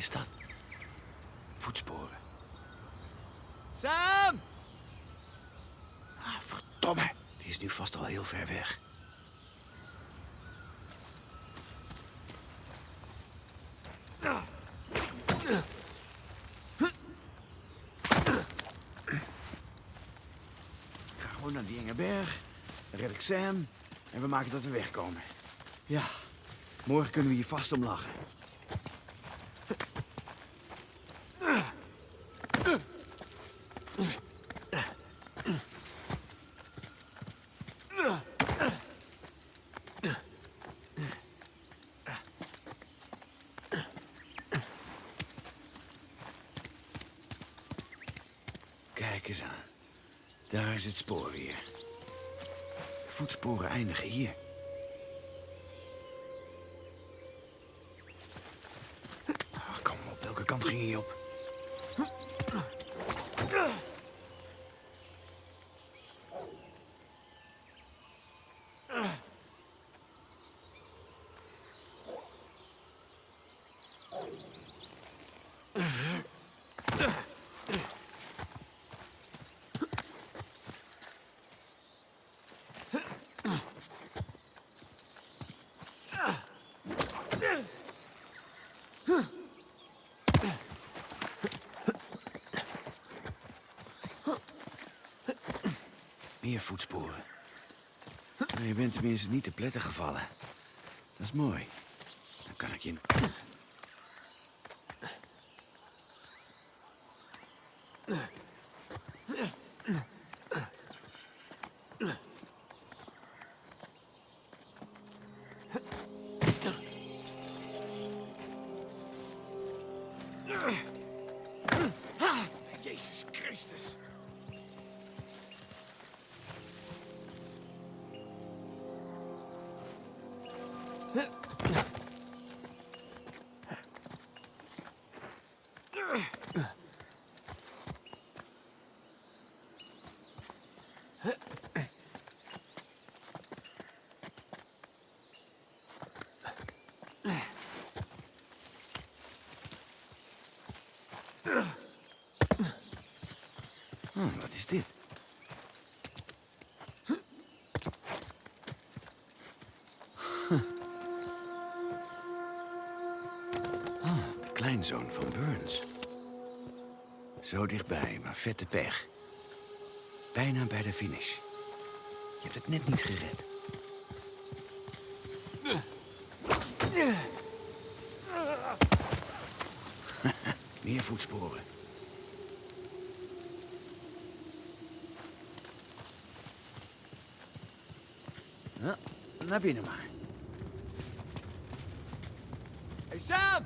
is dat? Voetsporen. Sam! Ah, verdomme. Die is nu vast al heel ver weg. Ik ga gewoon naar die enge berg. Dan red ik Sam. En we maken dat we wegkomen. Ja, morgen kunnen we hier vast om lachen. Kijk eens aan. Daar is het spoor weer. De voetsporen eindigen hier. Oh, kom op, welke kant ging hij op? Meer voetsporen. Maar je bent tenminste niet te pletten gevallen. Dat is mooi. Dan kan ik je... Jezus Christus. Wat is dit? De kleinzoon van Burns. Zo dichtbij, maar vette pech. Bijna bij de finish. Je hebt het net niet gered. Meer voetsporen. Ja, naar binnen maar. Hey Sam!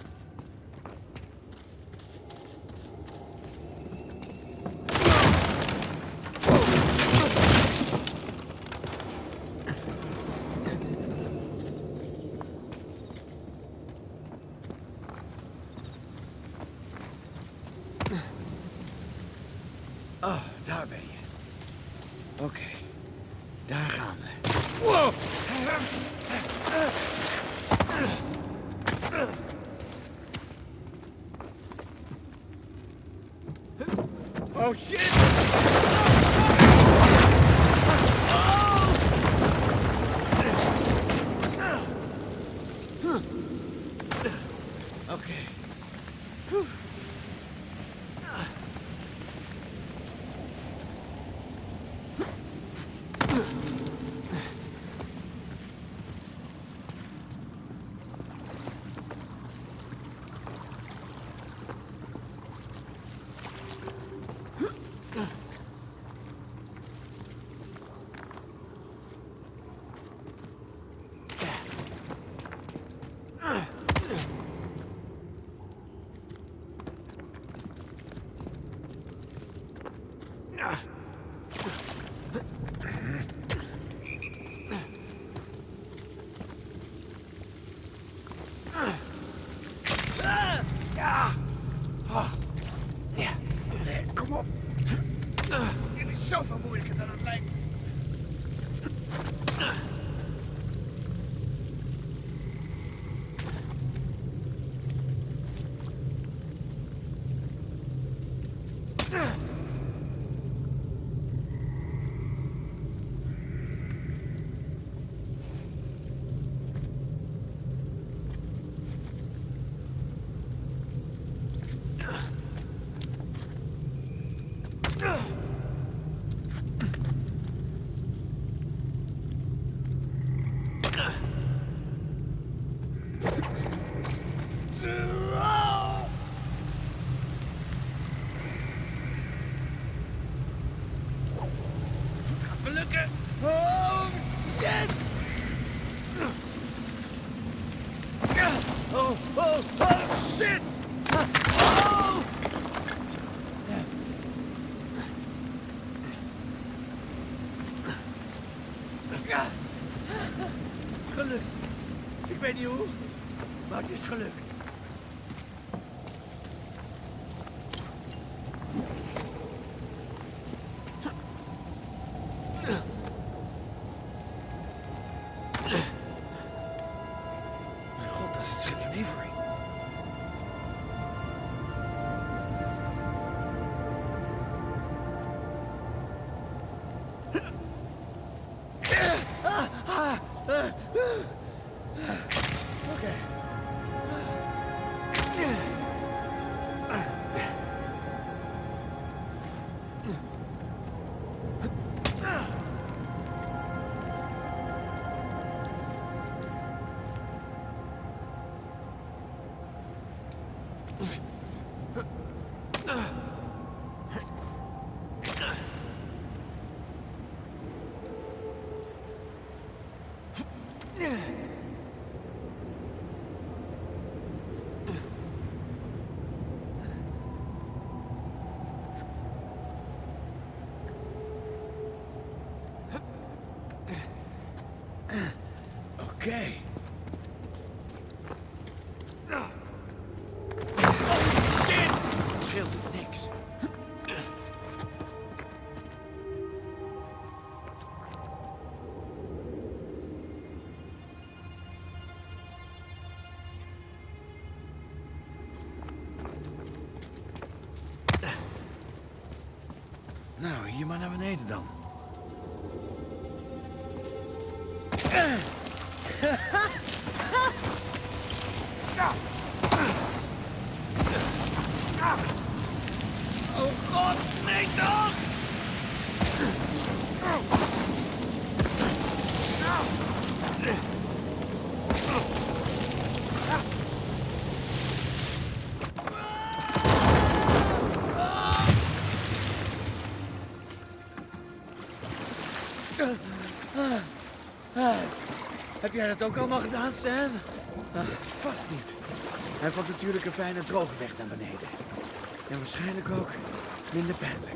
Oh, daar ben je. Oké, daar gaan we. Wow! Oh shit! Oké. Kom op. Dit is zoveel moeilijker dan het lijkt. Gaat me lukken. Oh, shit! Oh, shit! Oh! Gelukt. Ik weet niet hoe, maar het is gelukt. Mijn god, dat is het schip van Avery. Oké. Oké. Oh, shit! Het scheelt niks. Nou, hier maar naar beneden dan. Oh god, nee toch! Heb jij dat ook allemaal gedaan, Sam? Vast niet. Hij vond natuurlijk een fijne droge weg naar beneden. En waarschijnlijk ook minder pijnlijk.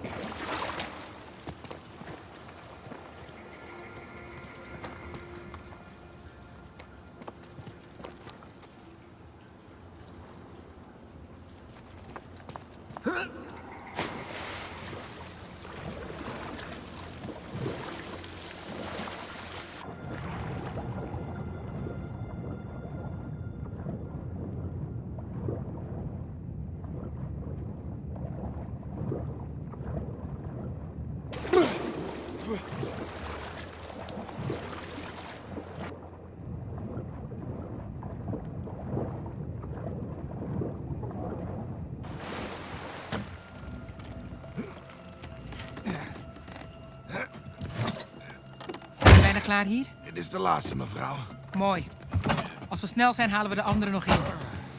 Zijn we bijna klaar hier? Dit is de laatste, mevrouw. Mooi. Als we snel zijn, halen we de anderen nog in.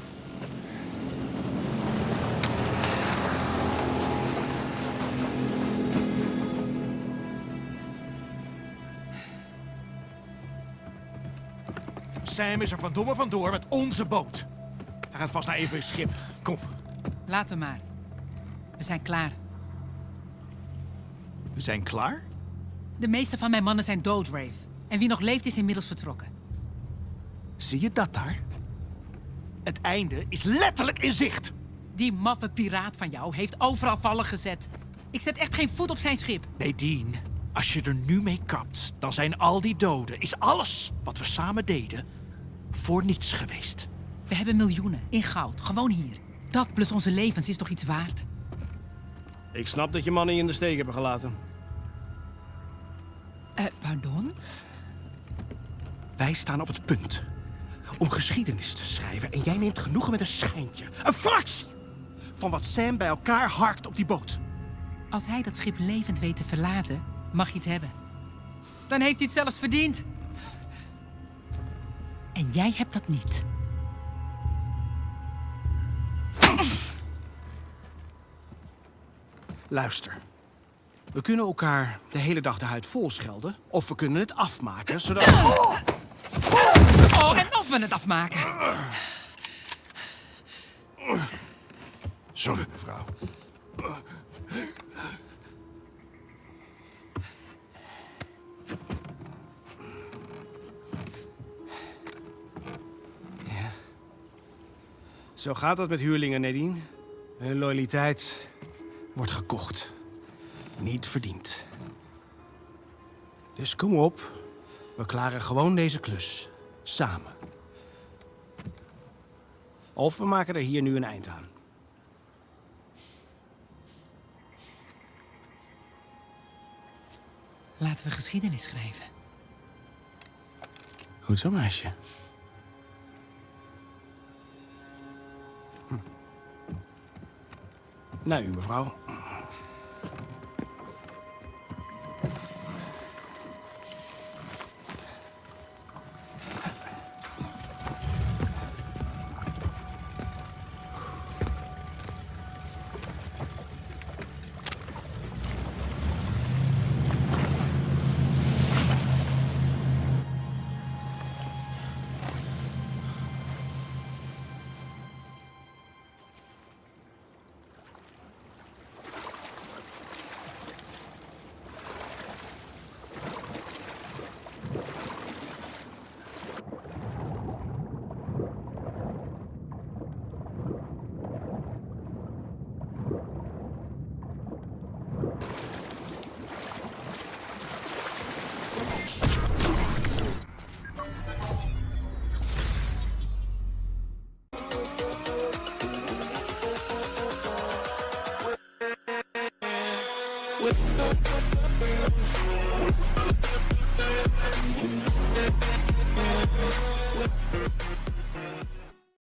Sam is er verdomme vandoor met onze boot. Hij gaat vast naar Avery's schip. Kom. Laat hem maar. We zijn klaar. We zijn klaar? De meeste van mijn mannen zijn dood, Rafe. En wie nog leeft is inmiddels vertrokken. Zie je dat daar? Het einde is letterlijk in zicht. Die maffe piraat van jou heeft overal vallen gezet. Ik zet echt geen voet op zijn schip. Nadine, als je er nu mee kapt, dan zijn al die doden, is alles wat we samen deden, voor niets geweest. We hebben miljoenen in goud, gewoon hier. Dat plus onze levens is toch iets waard? Ik snap dat je mannen je in de steek hebben gelaten. Pardon? Wij staan op het punt om geschiedenis te schrijven en jij neemt genoegen met een schijntje, een fractie van wat Sam bij elkaar harkt op die boot. Als hij dat schip levend weet te verlaten, mag je het hebben. Dan heeft hij het zelfs verdiend. En jij hebt dat niet. Luister. We kunnen elkaar de hele dag de huid vol schelden. Of we kunnen het afmaken, zodat... Oh, en of we het afmaken. Sorry, mevrouw. Ja. Zo gaat dat met huurlingen, Nadine. Hun loyaliteit wordt gekocht. Niet verdiend. Dus kom op. We klaren gewoon deze klus. Samen. Of we maken er hier nu een eind aan. Laten we geschiedenis schrijven. Goed zo, meisje. Naar u, mevrouw.